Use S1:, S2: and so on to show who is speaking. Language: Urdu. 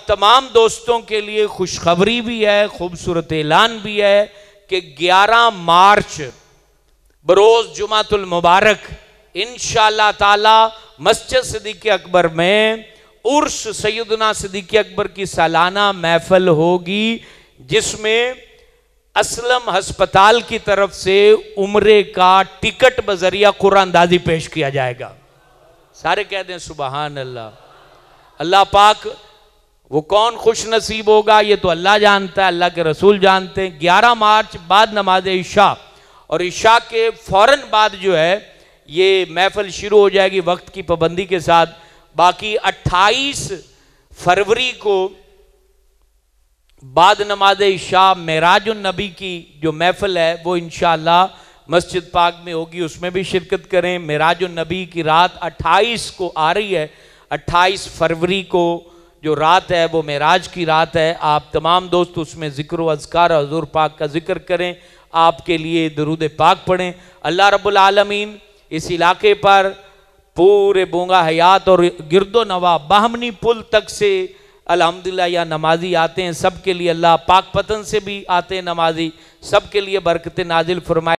S1: آپ تمام دوستوں کے لیے خوشخبری بھی ہے، خوبصورت اعلان بھی ہے کہ 11 مارچ بروز جمعۃ المبارک انشاءاللہ تعالی مسجد صدیق اکبر میں عرس سیدنا صدیق اکبر کی سالانہ محفل ہوگی، جس میں اسلم ہسپتال کی طرف سے عمرے کا ٹکٹ بذریعہ قرآن اندازی پیش کیا جائے گا۔ سارے کہہ دیں سبحان اللہ۔ اللہ پاک وہ کون خوش نصیب ہوگا یہ تو اللہ جانتا ہے، اللہ کے رسول جانتے ہیں۔ 11 مارچ بعد نماز عشاء اور عشاء کے فوراً بعد جو ہے یہ محفل شروع ہو جائے گی وقت کی پابندی کے ساتھ۔ باقی 28 فروری کو بعد نماز عشاء معراج النبی کی جو محفل ہے وہ انشاءاللہ مسجد پاک میں ہوگی، اس میں بھی شرکت کریں۔ معراج النبی کی رات 28 کو آ رہی ہے، 28 فروری کو جو رات ہے وہ معراج کی رات ہے۔ آپ تمام دوست اس میں ذکر و اذکار حضور پاک کا ذکر کریں، آپ کے لیے درود پاک پڑھیں۔ اللہ رب العالمین اس علاقے پر پورے بونگا حیات اور گرد و نواح باہمنی پل تک سے الحمدللہ یا نمازی آتے ہیں، سب کے لیے اللہ پاک پتن سے بھی آتے ہیں نمازی، سب کے لیے برکت نازل فرمائے۔